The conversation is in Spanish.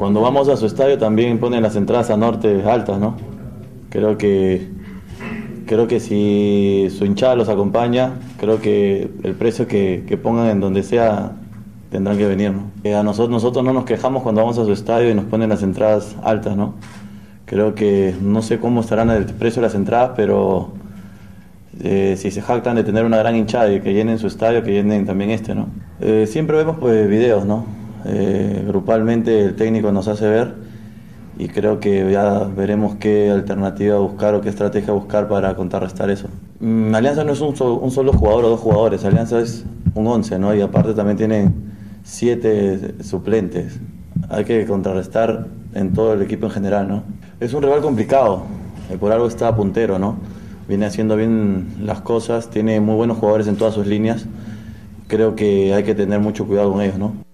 Cuando vamos a su estadio también ponen las entradas a norte altas, ¿no? Creo que, creo que si su hinchada los acompaña, creo que el precio que pongan en donde sea tendrán que venir, ¿no? Nosotros no nos quejamos cuando vamos a su estadio y nos ponen las entradas altas, ¿no? Creo que no sé cómo estarán el precio de las entradas, pero si se jactan de tener una gran hinchada y que llenen su estadio, que llenen también este, ¿no? Siempre vemos pues videos, ¿no? Grupalmente el técnico nos hace ver y creo que ya veremos qué alternativa buscar o qué estrategia buscar para contrarrestar eso. Alianza no es un solo jugador o dos jugadores, Alianza es un 11, ¿no? Y aparte también tienen 7 suplentes. Hay que contrarrestar en todo el equipo en general, ¿no? Es un rival complicado, por algo está puntero, ¿no? Viene haciendo bien las cosas, tiene muy buenos jugadores en todas sus líneas. Creo que hay que tener mucho cuidado con ellos, ¿no?